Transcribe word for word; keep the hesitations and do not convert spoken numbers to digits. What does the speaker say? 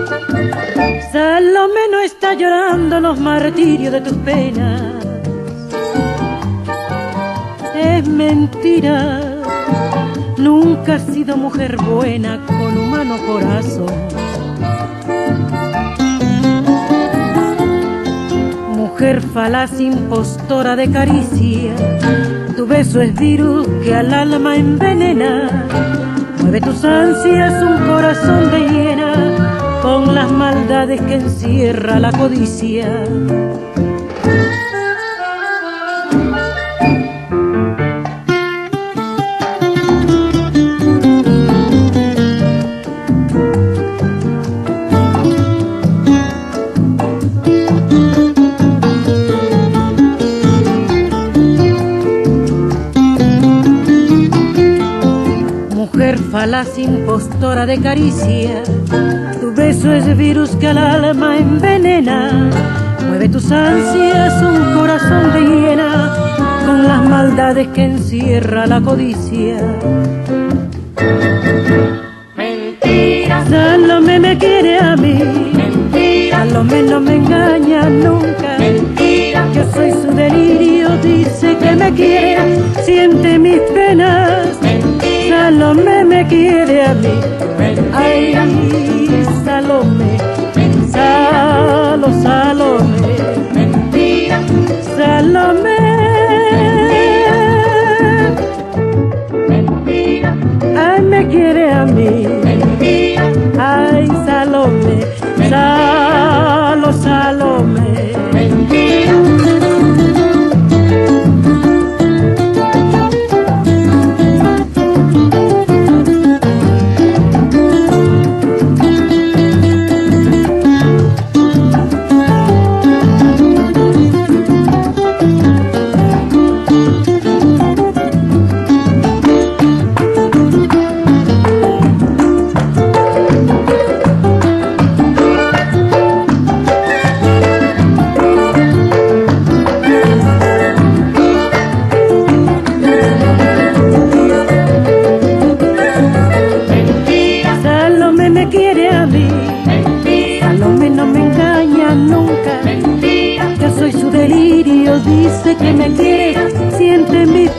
Salomé no está llorando los martirios de tus penas. Es mentira, nunca has sido mujer buena con humano corazón. Mujer falaz, impostora de caricia, tu beso es virus que al alma envenena. Mueve tus ansias un corazón de hiena con las maldades que encierra la codicia. Mujer falaz, impostora de caricia, tu beso es virus que al alma envenena. Mueve tus ansias un corazón de hiena con las maldades que encierra la codicia. Mentira, Salomé me quiere a mí, mentira, Salomé no me engaña nunca. mentira, Yo soy su delirio, dice que me quiere, siente mis penas. Salomé me quiere a mí, ay, Salomé, Salo, Salomé, mentira, Salomé, mentira, ay, me quiere a mí, mentira, ay, Salomé, Salo, Salomé, mentira. Salomé no me engaña nunca. Mentira, Yo soy su delirio, dice que me quiere, siente mis